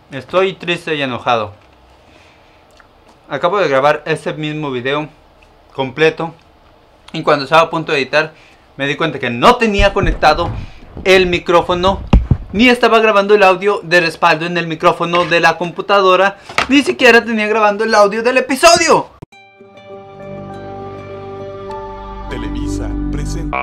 Estoy triste y enojado. Acabo de grabar este mismo video completo y cuando estaba a punto de editar me di cuenta que no tenía conectado el micrófono, ni estaba grabando el audio de respaldo en el micrófono de la computadora, ni siquiera tenía grabando el audio del episodio. Televisa presenta.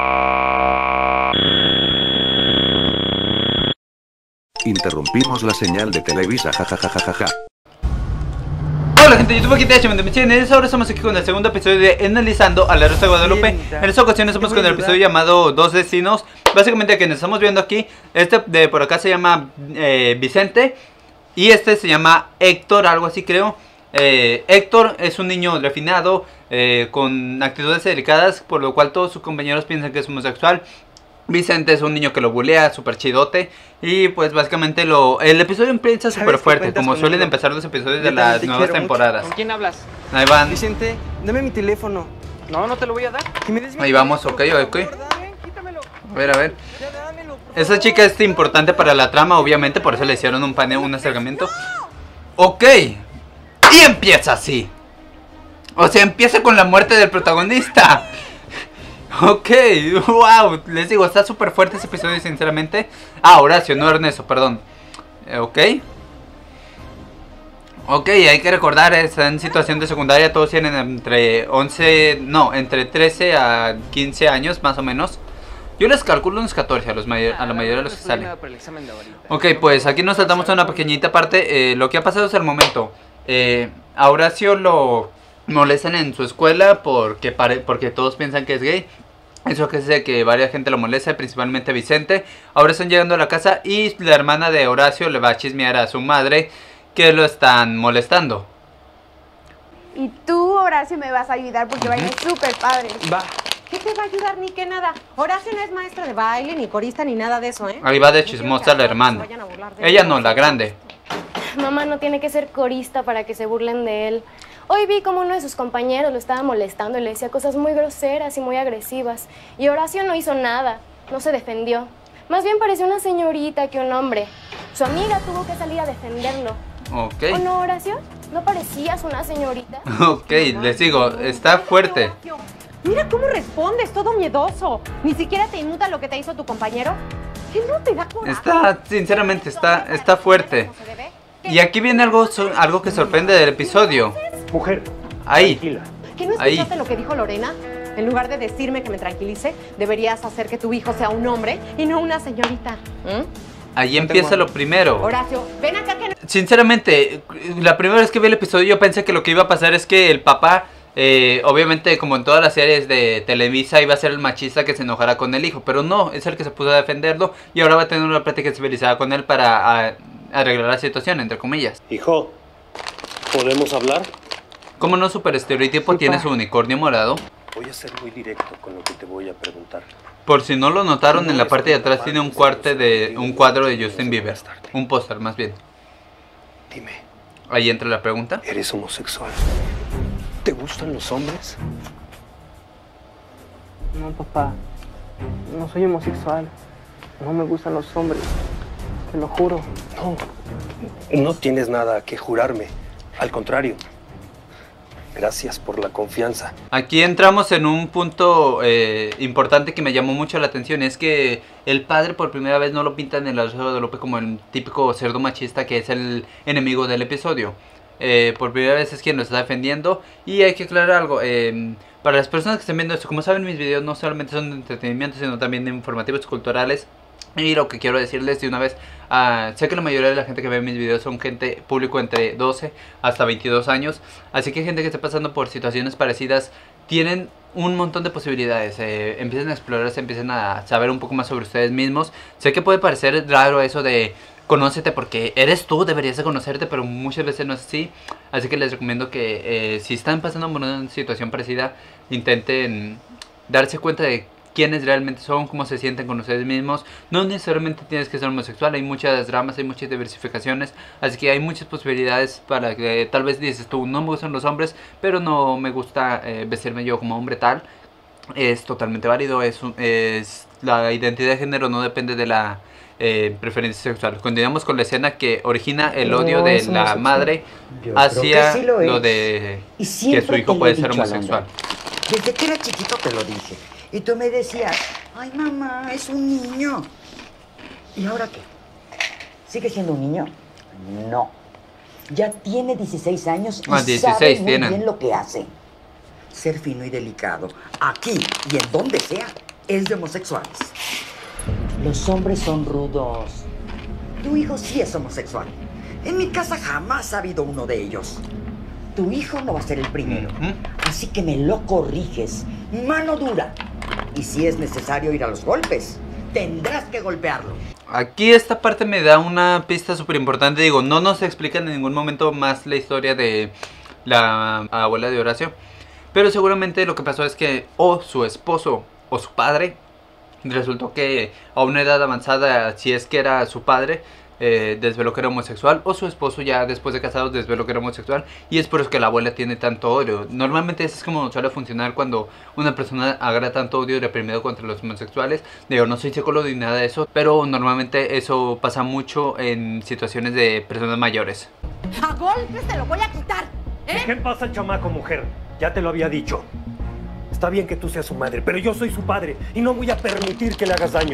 Interrumpimos la señal de Televisa, jajajajaja. Hola gente de YouTube, aquí te he ahora estamos aquí con el segundo episodio de Analizando a la Rosa de Guadalupe. En esta ocasión estamos con el episodio llamado Dos Destinos. Básicamente a quienes estamos viendo aquí, este de por acá se llama Vicente y este se llama Héctor, algo así creo. Héctor es un niño refinado, con actitudes delicadas, por lo cual todos sus compañeros piensan que es homosexual. Vicente es un niño que lo bulea, súper chidote. Y pues básicamente el episodio empieza súper fuerte, como suelen empezar los episodios de las nuevas temporadas. ¿Con quién hablas? Ahí van. Vicente, dame mi teléfono. No, no te lo voy a dar. Que me des mi Ahí vamos, teléfono, ok. por favor, dame, quítamelo. A ver. Ya dámelo, por Esa favor. chica es importante para la trama, obviamente, por eso le hicieron un paneo, un acercamiento. Ok. Y empieza así. O sea, empieza con la muerte del protagonista. Ok, wow, les digo, está súper fuerte ese episodio, sinceramente. Ah, Horacio, no Ernesto, perdón. Ok, hay que recordar, está en situación de secundaria, todos tienen entre 13 a 15 años, más o menos. Yo les calculo unos 14 a la mayoría de los que salen. Ok, pues aquí nos saltamos a una pequeñita parte. Lo que ha pasado hasta el momento. A Horacio lo molestan en su escuela porque todos piensan que es gay. Eso que hace que varias gente lo molesta, principalmente Vicente. Ahora están llegando a la casa y la hermana de Horacio le va a chismear a su madre que lo están molestando. Y tú, Horacio, me vas a ayudar porque bailes súper padre. Va. ¿Qué te va a ayudar ni qué nada? Horacio no es maestra de baile, ni corista, ni nada de eso, ¿eh? Ahí va de chismosa la hermana. Ella no, la grande. Mamá no tiene que ser corista para que se burlen de él. Hoy vi como uno de sus compañeros lo estaba molestando y le decía cosas muy groseras y muy agresivas. Y Horacio no hizo nada, no se defendió. Más bien pareció una señorita que un hombre. Su amiga tuvo que salir a defenderlo. Ok. ¿O no, Horacio? ¿No parecías una señorita? Ok, les digo, está fuerte. Mira cómo respondes, todo miedoso. Ni siquiera te inmuta lo que te hizo tu compañero. ¿Qué no te da coraje? Sinceramente, está fuerte. Y aquí viene algo que sorprende del episodio. Mujer, Ahí. tranquila. ¿Qué no Ahí. escuchaste lo que dijo Lorena? En lugar de decirme que me tranquilice, deberías hacer que tu hijo sea un hombre y no una señorita. Ahí empieza lo primero. Horacio, ven acá que... Sinceramente, la primera vez que vi el episodio yo pensé que lo que iba a pasar es que el papá, obviamente como en todas las series de Televisa, iba a ser el machista que se enojara con el hijo. Pero no, es el que se puso a defenderlo y ahora va a tener una plática civilizada con él para arreglar la situación, entre comillas. Hijo, ¿podemos hablar? Como no, super estereotipo, tiene su unicornio morado. Voy a ser muy directo con lo que te voy a preguntar. Por si no lo notaron, en la parte de atrás tiene un cuadro de Justin Bieber. Un póster, más bien. Dime, Ahí entra la pregunta. ¿eres homosexual? ¿Te gustan los hombres? No, papá. No soy homosexual. No me gustan los hombres. Te lo juro. No tienes nada que jurarme. Al contrario. Gracias por la confianza. Aquí entramos en un punto importante que me llamó mucho la atención. Es que el padre por primera vez no lo pintan en la Rosa de Guadalupe como el típico cerdo machista que es el enemigo del episodio. Por primera vez es quien lo está defendiendo. Y hay que aclarar algo. Para las personas que estén viendo esto, como saben, mis videos no solamente son de entretenimiento, sino también de informativos culturales. Y lo que quiero decirles de una vez, sé que la mayoría de la gente que ve mis videos son gente público entre 12 hasta 22 años. Así que gente que esté pasando por situaciones parecidas, tienen un montón de posibilidades. Empiecen a explorarse, empiecen a saber un poco más sobre ustedes mismos. Sé que puede parecer raro eso de conócete porque eres tú, deberías de conocerte, pero muchas veces no es así. Así que les recomiendo que si están pasando por una situación parecida, intenten darse cuenta de quiénes realmente son, cómo se sienten con ustedes mismos. No necesariamente tienes que ser homosexual, hay muchas ramas, hay muchas diversificaciones, así que hay muchas posibilidades para que tal vez dices tú, no me gustan los hombres, pero no me gusta vestirme yo como hombre tal. Es totalmente válido, la identidad de género no depende de la preferencia sexual. Continuamos con la escena que origina el odio de la madre hacia sí lo de Y que siempre su hijo te puede lo he ser dicho, homosexual. Alondra. Desde que era chiquito te lo dije. Y tú me decías, ay mamá, es un niño. ¿Y ahora qué? ¿Sigue siendo un niño? No. Ya tiene 16 años y 16 sabe muy tienen. bien lo que hace. Ser fino y delicado, aquí y en donde sea, es de homosexuales. Los hombres son rudos. Tu hijo sí es homosexual. En mi casa jamás ha habido uno de ellos. Tu hijo no va a ser el primero. Así que me lo corriges. Mano dura. Y si es necesario ir a los golpes, tendrás que golpearlo. Aquí esta parte me da una pista súper importante. Digo, no nos explican en ningún momento más la historia de la abuela de Horacio. Pero seguramente lo que pasó es que o su esposo o su padre resultó que a una edad avanzada, si es que era su padre, desveló que era homosexual, o su esposo ya después de casados desveló que era homosexual, y es por eso que la abuela tiene tanto odio. Normalmente eso es como suele funcionar cuando una persona agarra tanto odio reprimido contra los homosexuales. Digo, no soy psicólogo ni nada de eso, pero normalmente eso pasa mucho en situaciones de personas mayores. A golpes te lo voy a quitar, ¿eh? ¿Qué pasa al chamaco, mujer? Ya te lo había dicho. Está bien que tú seas su madre, pero yo soy su padre y no voy a permitir que le hagas daño.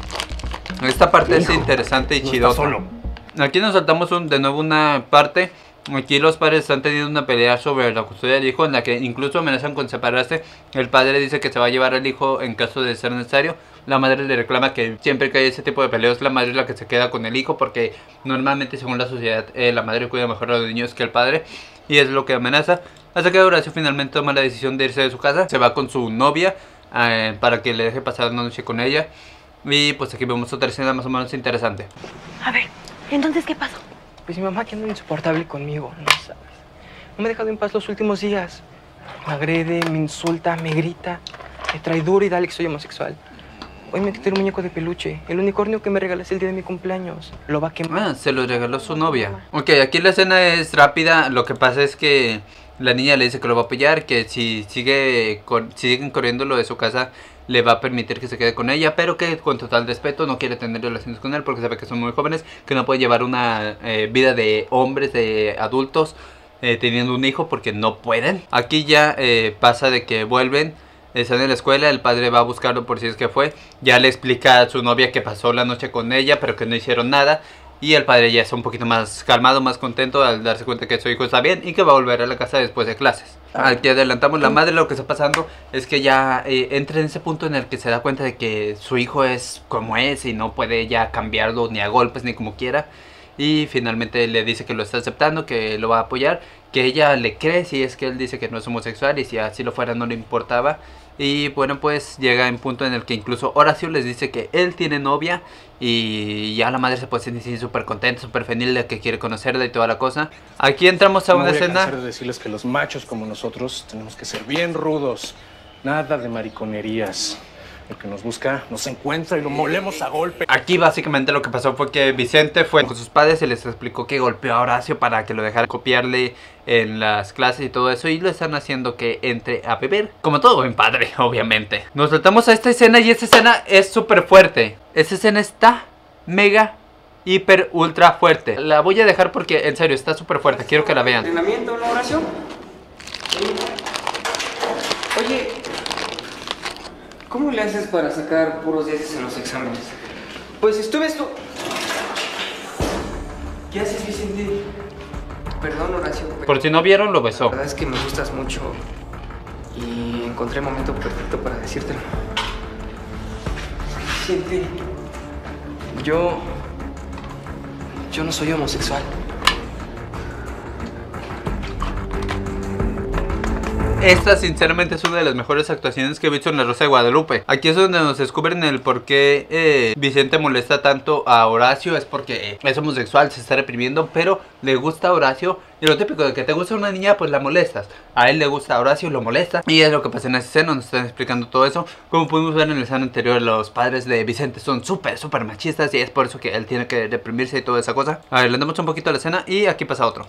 Esta parte es interesante y No chidota. está solo. Aquí nos saltamos de nuevo una parte. Aquí los padres están teniendo una pelea sobre la custodia del hijo, en la que incluso amenazan con separarse. El padre dice que se va a llevar al hijo en caso de ser necesario. La madre le reclama que siempre que hay ese tipo de peleas, la madre es la que se queda con el hijo, porque normalmente según la sociedad la madre cuida mejor a los niños que el padre, y es lo que amenaza. Hasta que Horacio finalmente toma la decisión de irse de su casa. Se va con su novia para que le deje pasar una noche con ella. Y pues aquí vemos otra escena más o menos interesante. A ver, Entonces, ¿qué pasó? pues mi mamá que anda insoportable conmigo, no sabes. No me ha dejado en paz los últimos días. Me agrede, me insulta, me grita, me trae duro y dale que soy homosexual. Hoy me quité un muñeco de peluche, el unicornio que me regalaste el día de mi cumpleaños. Lo va a quemar. Ah, se lo regaló su novia. Ok, aquí la escena es rápida. Lo que pasa es que la niña le dice que lo va a apoyar, que si siguen corriendo lo de su casa, le va a permitir que se quede con ella, pero que con total respeto no quiere tener relaciones con él porque sabe que son muy jóvenes, que no puede llevar una vida de hombres, de adultos, teniendo un hijo porque no pueden. Aquí ya pasa de que vuelven. Están en la escuela, el padre va a buscarlo por si es que fue. Ya le explica a su novia que pasó la noche con ella, pero que no hicieron nada. Y el padre ya está un poquito más calmado, más contento al darse cuenta que su hijo está bien y que va a volver a la casa después de clases. Aquí adelantamos la madre. Lo que está pasando es que ya entra en ese punto en el que se da cuenta de que su hijo es como es y no puede ya cambiarlo ni a golpes ni como quiera. Y finalmente le dice que lo está aceptando, que lo va a apoyar, que ella le cree si es que él dice que no es homosexual y si así lo fuera no le importaba. Y bueno, pues llega en punto en el que incluso Horacio les dice que él tiene novia y ya la madre se puede sentir súper contenta, súper feliz de que quiere conocerla y toda la cosa. Aquí entramos a una escena. No voy a cansar de decirles que los machos como nosotros tenemos que ser bien rudos, nada de mariconerías. El que nos busca nos encuentra y lo molemos a golpe. Aquí básicamente lo que pasó fue que Vicente fue con sus padres y les explicó que golpeó a Horacio para que lo dejara copiarle en las clases y todo eso, y lo están haciendo que entre a beber, como todo buen padre, obviamente. Nos saltamos a esta escena y esta escena es súper fuerte. Esta escena está mega, hiper, ultra fuerte. La voy a dejar porque en serio está súper fuerte, quiero que la vean. ¿Entrenamiento, no, Horacio? Oye, ¿cómo le haces para sacar puros 10 en los exámenes? Pues estuve ¿Qué haces, Vicente? Perdón, Horacio. Por si no vieron, lo besó. La verdad es que me gustas mucho y encontré el momento perfecto para decírtelo. Vicente, yo no soy homosexual. Esta sinceramente es una de las mejores actuaciones que he visto en La Rosa de Guadalupe. Aquí es donde nos descubren el por qué Vicente molesta tanto a Horacio. Es porque es homosexual, se está reprimiendo, pero le gusta a Horacio. Y lo típico de que te gusta una niña, pues la molestas. A él le gusta a Horacio, lo molesta. Y es lo que pasa en esa escena, nos están explicando todo eso. Como pudimos ver en la escena anterior, los padres de Vicente son súper machistas, y es por eso que él tiene que reprimirse y toda esa cosa. A ver, le damos un poquito a la escena y aquí pasa otro.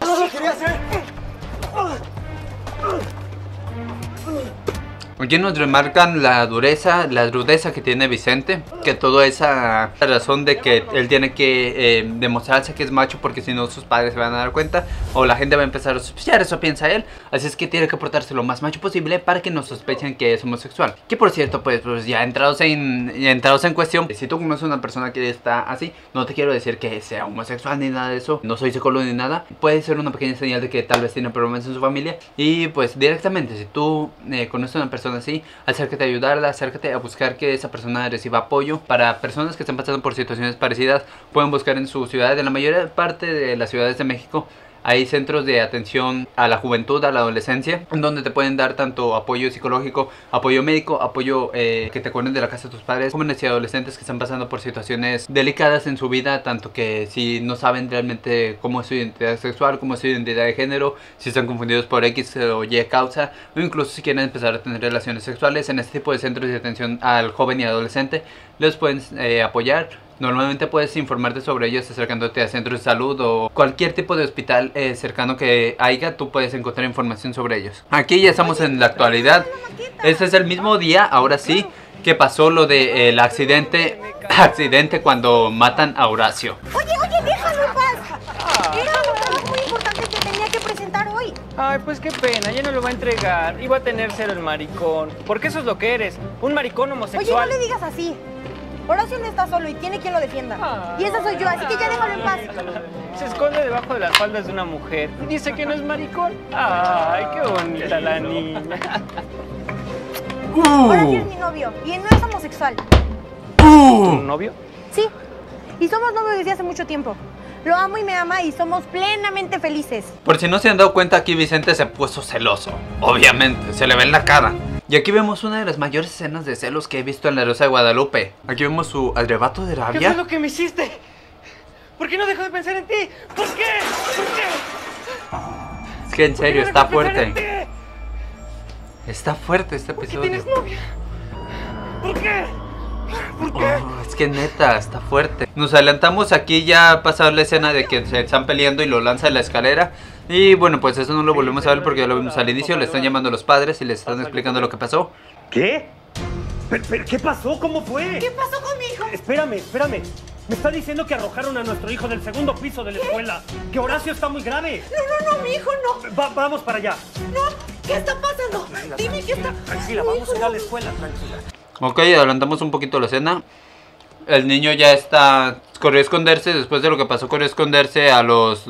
Aquí nos remarcan la rudeza que tiene Vicente, que toda esa razón de que él tiene que demostrarse que es macho porque si no sus padres se van a dar cuenta o la gente va a empezar a sospechar, eso piensa él, así es que tiene que portarse lo más macho posible para que no sospechen que es homosexual. Que por cierto, pues ya entrados en cuestión, si tú conoces a una persona que está así, no te quiero decir que sea homosexual ni nada de eso, no soy psicólogo ni nada, puede ser una pequeña señal de que tal vez tiene problemas en su familia y pues directamente si tú conoces a una persona así, acércate a ayudarla, acércate a buscar que esa persona reciba apoyo. Para personas que están pasando por situaciones parecidas, pueden buscar en su ciudad, en la mayor parte de las ciudades de México, hay centros de atención a la juventud, a la adolescencia, donde te pueden dar tanto apoyo psicológico, apoyo médico, apoyo que te cuiden de la casa de tus padres, jóvenes y adolescentes que están pasando por situaciones delicadas en su vida, tanto que si no saben realmente cómo es su identidad sexual, cómo es su identidad de género, si están confundidos por X o Y causa, o incluso si quieren empezar a tener relaciones sexuales, en este tipo de centros de atención al joven y adolescente, les pueden apoyar. Normalmente puedes informarte sobre ellos acercándote a centros de salud o cualquier tipo de hospital cercano que haya, tú puedes encontrar información sobre ellos. Aquí ya estamos en la actualidad. Este es el mismo día, ahora sí, que pasó lo del accidente cuando matan a Horacio. Oye, déjalo en paz. Era un trabajo muy importante que tenía que presentar hoy. Ay, pues qué pena, ya no lo va a entregar. Iba a tener cero el maricón. Porque eso es lo que eres, un maricón homosexual. Oye, no le digas así. Horacio no está solo y tiene quien lo defienda. Y esa soy yo, así que ya déjalo en paz. Se esconde debajo de las faldas de una mujer y dice que no es maricón. Ay, qué bonita la niña. Horacio es mi novio y él no es homosexual. ¿Tu novio? Sí, y somos novios desde hace mucho tiempo. Lo amo y me ama y somos plenamente felices. Por si no se han dado cuenta, aquí Vicente se puso celoso. Obviamente, se le ve en la cara. Y aquí vemos una de las mayores escenas de celos que he visto en La Rosa de Guadalupe. Aquí vemos su arrebato de rabia. ¿Qué fue lo que me hiciste? ¿Por qué no dejo de pensar en ti? ¿Por qué? Es que en serio, está fuerte. Está fuerte este episodio. ¿Por qué tienes novia? ¿Por qué? ¿Por qué? Es que neta, está fuerte. Nos adelantamos aquí ya ha pasado la escena de que se están peleando y lo lanza de la escalera. Y bueno, pues eso no lo volvemos a ver porque ya lo vimos al inicio. Le están llamando a los padres y les están explicando lo que pasó. ¿Qué? ¿Pero qué pasó? ¿Cómo fue? ¿Qué pasó con mi hijo? Espérame. Me está diciendo que arrojaron a nuestro hijo del segundo piso de la escuela. Que Horacio está muy grave. No, mi hijo no. Vamos para allá. No, ¿qué está pasando? Dime qué está... Tranquila, vamos a ir a la escuela, tranquila. Ok, adelantamos un poquito la escena. El niño ya corrió a esconderse. Después de lo que pasó, corrió a esconderse a los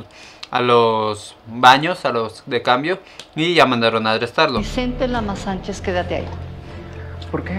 baños, a los de cambio. Y ya mandaron a arrestarlo. Vicente Lama Sánchez, quédate ahí. ¿Por qué?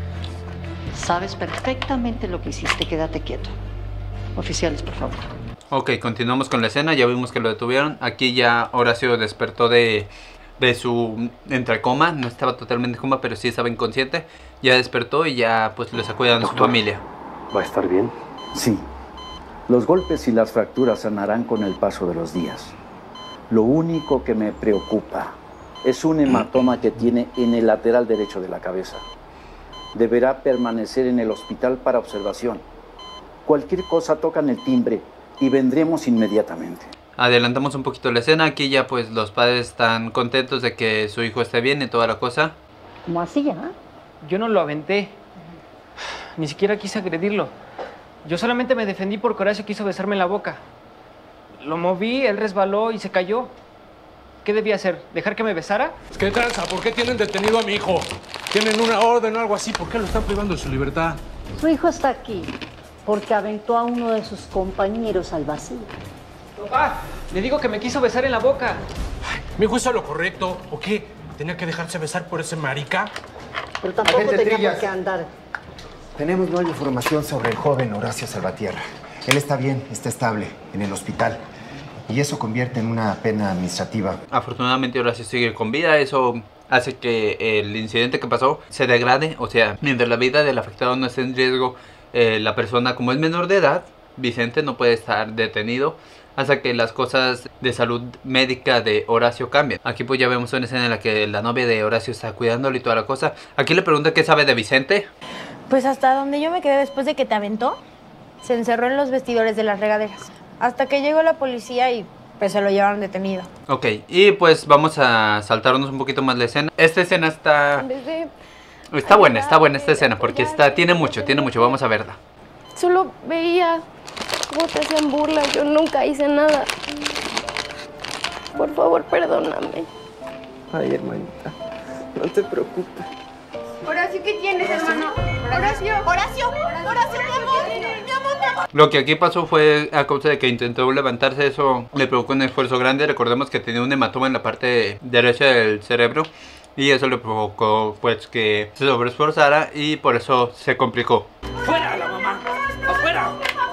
Sabes perfectamente lo que hiciste, quédate quieto. Oficiales, por favor. Ok, continuamos con la escena. Ya vimos que lo detuvieron. Aquí ya Horacio despertó de su entre coma. No estaba totalmente en coma, pero sí estaba inconsciente. Ya despertó y ya pues lo sacudan a su familia. ¿Va a estar bien? Sí. Los golpes y las fracturas sanarán con el paso de los días. Lo único que me preocupa es un hematoma que tiene en el lateral derecho de la cabeza. Deberá permanecer en el hospital para observación. Cualquier cosa tocan el timbre y vendremos inmediatamente. Adelantamos un poquito la escena. Aquí ya pues los padres están contentos de que su hijo esté bien y toda la cosa. ¿Cómo así ya? Yo no lo aventé. Ni siquiera quise agredirlo. Yo solamente me defendí porque Horacio quiso besarme en la boca. Lo moví, él resbaló y se cayó. ¿Qué debía hacer? ¿Dejar que me besara? ¿Qué tranza? ¿Por qué tienen detenido a mi hijo? ¿Tienen una orden o algo así? ¿Por qué lo están privando de su libertad? Su hijo está aquí porque aventó a uno de sus compañeros al vacío. Papá, le digo que me quiso besar en la boca. Ay, ¿mi hijo hizo lo correcto? ¿O qué? ¿Tenía que dejarse besar por ese marica? Pero tampoco Agente tenía Trillas. por qué andar. Tenemos nueva información sobre el joven Horacio Salvatierra. Él está bien, está estable en el hospital. Y eso convierte en una pena administrativa. Afortunadamente Horacio sigue con vida. Eso hace que el incidente que pasó se degrade. O sea, mientras la vida del afectado no esté en riesgo, la persona, como es menor de edad, Vicente, no puede estar detenido hasta que las cosas de salud médica de Horacio cambien. Aquí pues ya vemos una escena en la que la novia de Horacio está cuidándolo y toda la cosa. Aquí le pregunta qué sabe de Vicente. Pues hasta donde yo me quedé después de que te aventó, se encerró en los vestidores de las regaderas. Hasta que llegó la policía y pues se lo llevaron detenido. Ok, y pues vamos a saltarnos un poquito más la escena. Esta escena está... En vez de Está buena esta escena porque tiene mucho, vamos a verla. Solo veía cómo te hacían burla, yo nunca hice nada. Por favor, perdóname. Ay, hermanita, no te preocupes. Horacio, ¿qué tienes, hermano? Horacio, Horacio, Horacio, mi amor, mi amor. Lo que aquí pasó fue a causa de que intentó levantarse, eso le provocó un esfuerzo grande. Recordemos que tenía un hematoma en la parte derecha del cerebro y eso le provocó pues que se sobreesforzara y por eso se complicó. ¡Fuera la mamá! ¡Afuera!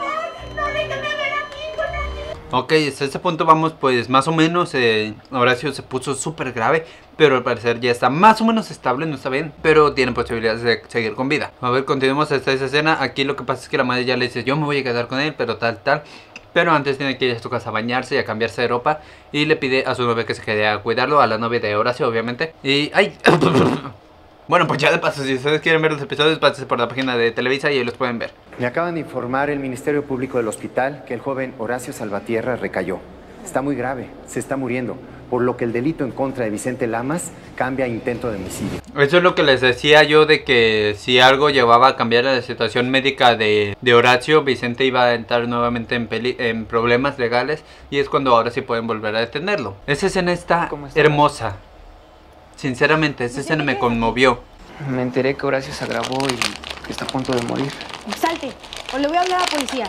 Ok, hasta este punto vamos pues más o menos, Horacio se puso súper grave, pero al parecer ya está más o menos estable, no está bien, pero tiene posibilidades de seguir con vida. A ver, continuemos hasta esa escena. Aquí lo que pasa es que la madre ya le dice, yo me voy a quedar con él, pero tal. Pero antes tiene que ir a su casa a bañarse y a cambiarse de ropa y le pide a su novia que se quede a cuidarlo, a la novia de Horacio obviamente. Y ¡ay! Bueno, pues ya de paso, si ustedes quieren ver los episodios, pásense por la página de Televisa y ahí los pueden ver. Me acaban de informar el Ministerio Público del hospital que el joven Horacio Salvatierra recayó. Está muy grave, se está muriendo, por lo que el delito en contra de Vicente Lamas cambia a intento de homicidio. Eso es lo que les decía yo, de que si algo llevaba a cambiar la situación médica de Horacio, Vicente iba a entrar nuevamente en problemas legales y es cuando ahora sí pueden volver a detenerlo. Esa escena está hermosa. Sinceramente, esa escena me conmovió. Me enteré que Horacio se agravó y que está a punto de morir. Salte, o le voy a hablar a la policía.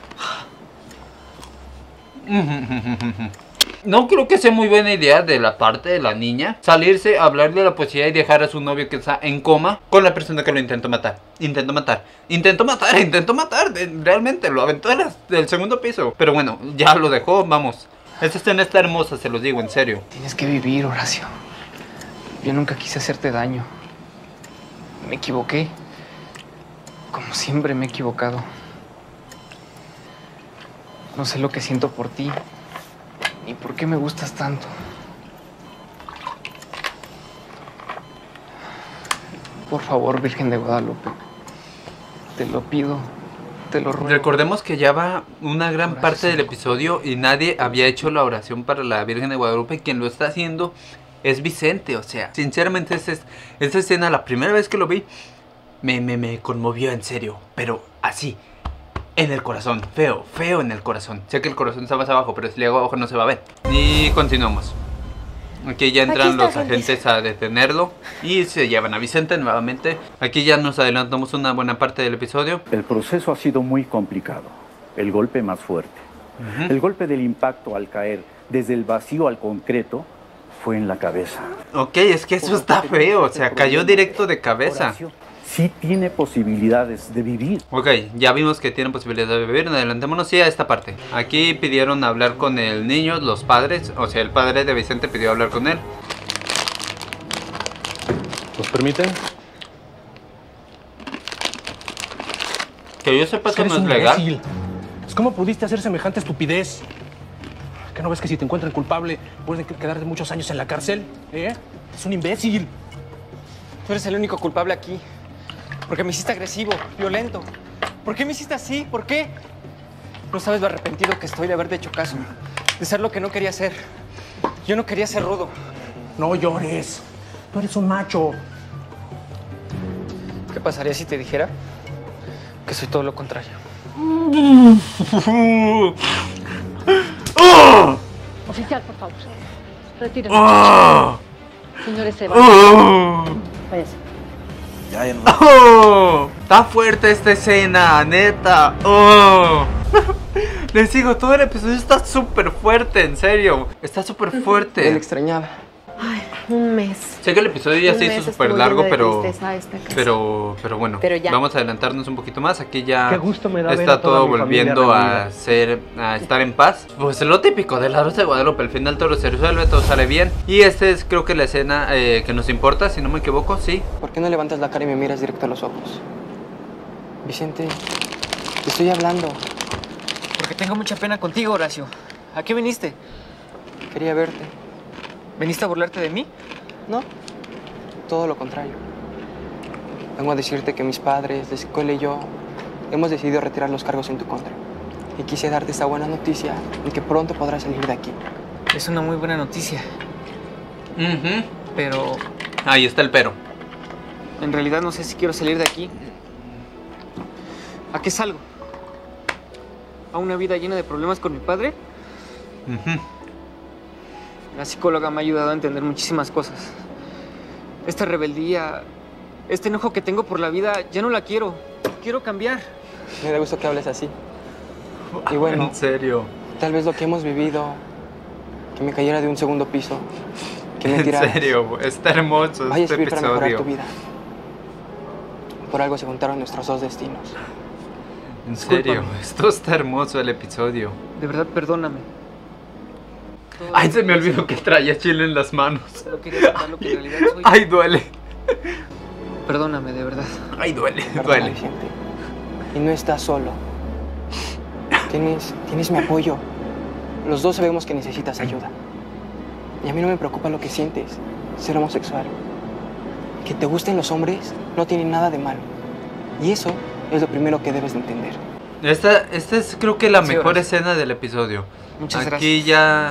No creo que sea muy buena idea de la parte de la niña salirse, hablarle a la policía y dejar a su novio que está en coma con la persona que lo intentó matar. Intentó matar. Realmente lo aventó del segundo piso. Pero bueno, ya lo dejó, vamos. Esta escena está hermosa, se los digo, en serio. Tienes que vivir, Horacio. Yo nunca quise hacerte daño. Me equivoqué. Como siempre me he equivocado. No sé lo que siento por ti. Ni por qué me gustas tanto. Por favor, Virgen de Guadalupe. Te lo pido. Te lo ruego. Recordemos que ya va una gran parte del episodio y nadie había hecho la oración para la Virgen de Guadalupe. Quien lo está haciendo es Vicente, o sea, sinceramente esta escena, la primera vez que lo vi, me conmovió en serio, pero así, en el corazón, feo en el corazón. Sé que el corazón está más abajo, pero si le hago abajo no se va a ver. Y continuamos. Aquí ya entran los agentes a detenerlo y se llevan a Vicente nuevamente. Aquí ya nos adelantamos una buena parte del episodio. El proceso ha sido muy complicado. El golpe más fuerte. El golpe del impacto al caer desde el vacío al concreto fue en la cabeza. Ok, es que eso está feo, o sea, cayó directo de cabeza. Horacio sí tiene posibilidades de vivir. Ok, ya vimos que tiene posibilidades de vivir, adelantémonos sí a esta parte. Aquí pidieron hablar con el niño, los padres, o sea, el padre de Vicente pidió hablar con él. ¿Nos permiten? Que yo sepa que no es legal. ¿Cómo pudiste hacer semejante estupidez? ¿Qué no ves que si te encuentran culpable puedes quedarte muchos años en la cárcel? ¿Eh? Es un imbécil. Tú eres el único culpable aquí. Porque me hiciste agresivo, violento. ¿Por qué me hiciste así? ¿Por qué? No sabes lo arrepentido que estoy de haberte hecho caso. De ser lo que no quería ser. Yo no quería ser rudo. No llores. Tú eres un macho. ¿Qué pasaría si te dijera que soy todo lo contrario? Oficial, por favor. Retírese. Señores, se váyase. Ya no. Está fuerte esta escena, neta. Les digo, todo el episodio está súper fuerte, en serio. Está súper fuerte. Él extrañaba. Ay, un mes. Sé que el episodio ya se hizo súper largo, pero bueno, Pero ya. vamos a adelantarnos un poquito más. Aquí ya Qué gusto me da ver está a toda todo mi volviendo familia a estar en paz. Pues lo típico de la Rosa de Guadalupe, al final todo se resuelve, todo sale bien. Y esta es creo que la escena que nos importa, si no me equivoco, sí. ¿Por qué no levantas la cara y me miras directo a los ojos? Vicente, te estoy hablando. Porque tengo mucha pena contigo, Horacio. ¿A qué viniste? Quería verte. ¿Veniste a burlarte de mí? No, todo lo contrario. Vengo a decirte que mis padres, la escuela y yo hemos decidido retirar los cargos en tu contra. Y quise darte esta buena noticia de que pronto podrás salir de aquí. Es una muy buena noticia. Pero... Ahí está el pero. En realidad no sé si quiero salir de aquí. ¿A qué salgo? ¿A una vida llena de problemas con mi padre? La psicóloga me ha ayudado a entender muchísimas cosas. Esta rebeldía, este enojo que tengo por la vida, ya no la quiero. Quiero cambiar. Me da gusto que hables así. Y bueno, en serio. Tal vez lo que hemos vivido, que me cayera de un segundo piso, que me tirara. En serio, está hermoso Vaya a este servir para mejorar episodio. tu vida. Por algo se juntaron nuestros dos destinos. En serio, esto está hermoso el episodio. De verdad, perdóname. Ay, se me olvidó que traía chile en las manos. No quería sacar lo que en realidad soy. Ay, duele. Perdóname, de verdad. Ay, duele, Perdóname, duele. gente. Y no estás solo. Tienes mi apoyo. Los dos sabemos que necesitas ayuda. Y a mí no me preocupa lo que sientes, ser homosexual. Que te gusten los hombres no tiene nada de malo. Y eso es lo primero que debes de entender. Esta es creo que la Sí, mejor gracias. escena del episodio. Muchas Aquí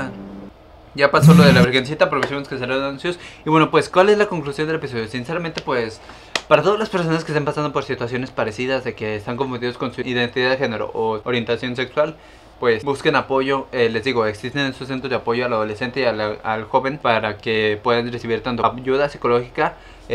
ya pasó lo de la virgencita, aprovechemos que salieron anuncios. Y bueno, pues, ¿cuál es la conclusión del episodio? Sinceramente, pues, para todas las personas que estén pasando por situaciones parecidas, de que están confundidos con su identidad de género o orientación sexual, pues busquen apoyo. Les digo, existen estos centros de apoyo al adolescente y al joven para que puedan recibir tanto ayuda psicológica,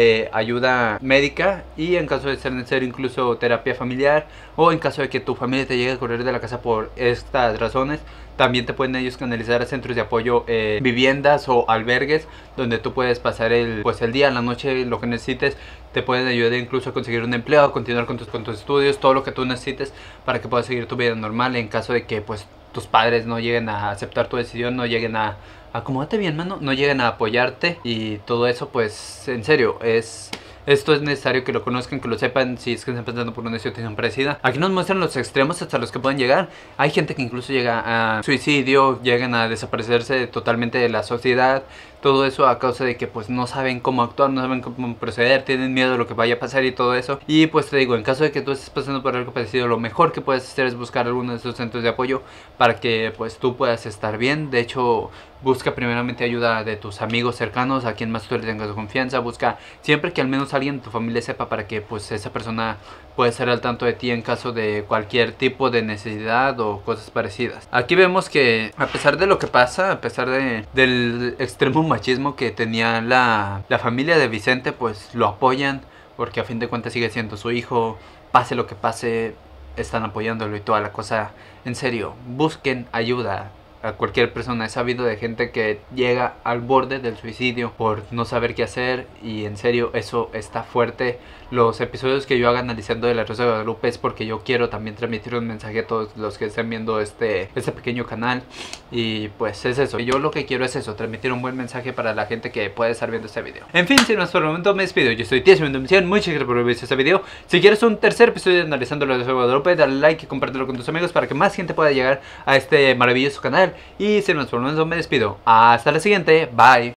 ayuda médica y en caso de ser necesario incluso terapia familiar, o en caso de que tu familia te llegue a correr de la casa por estas razones, también te pueden ellos canalizar a centros de apoyo, viviendas o albergues donde tú puedes pasar el día, la noche, lo que necesites. Te pueden ayudar incluso a conseguir un empleo, a continuar con tus estudios, todo lo que tú necesites para que puedas seguir tu vida normal en caso de que pues tus padres no lleguen a aceptar tu decisión, no lleguen a acomódate bien, mano, no lleguen a apoyarte y todo eso. Pues en serio, esto es necesario que lo conozcan, que lo sepan si es que están pasando por una situación parecida. Aquí nos muestran los extremos hasta los que pueden llegar. Hay gente que incluso llega a suicidio, llegan a desaparecerse totalmente de la sociedad. Todo eso a causa de que pues no saben cómo actuar, no saben cómo proceder, tienen miedo de lo que vaya a pasar y todo eso. Y pues te digo, en caso de que tú estés pasando por algo parecido, lo mejor que puedes hacer es buscar alguno de esos centros de apoyo para que pues tú puedas estar bien. De hecho, busca primeramente ayuda de tus amigos cercanos, a quien más tú le tengas confianza. Busca siempre que al menos alguien de tu familia sepa, para que pues esa persona pueda estar al tanto de ti en caso de cualquier tipo de necesidad o cosas parecidas. Aquí vemos que a pesar de lo que pasa, a pesar del extremo machismo que tenía la familia de Vicente, pues lo apoyan, porque a fin de cuentas sigue siendo su hijo. Pase lo que pase, están apoyándolo y toda la cosa. En serio, busquen ayuda a cualquier persona. He sabido de gente que llega al borde del suicidio por no saber qué hacer, y en serio eso está fuerte. Los episodios que yo haga analizando de La Rosa de Guadalupe es porque yo quiero también transmitir un mensaje a todos los que estén viendo este pequeño canal, y pues es eso. Yo lo que quiero es eso, transmitir un buen mensaje para la gente que puede estar viendo este video. En fin, sin más por el momento me despido. Yo soy Tieso Misión, muchas gracias por haber visto este video. Si quieres un tercer episodio de analizando La Rosa de Guadalupe, dale like y compártelo con tus amigos para que más gente pueda llegar a este maravilloso canal. Y sin más por el momento me despido. Hasta la siguiente, bye.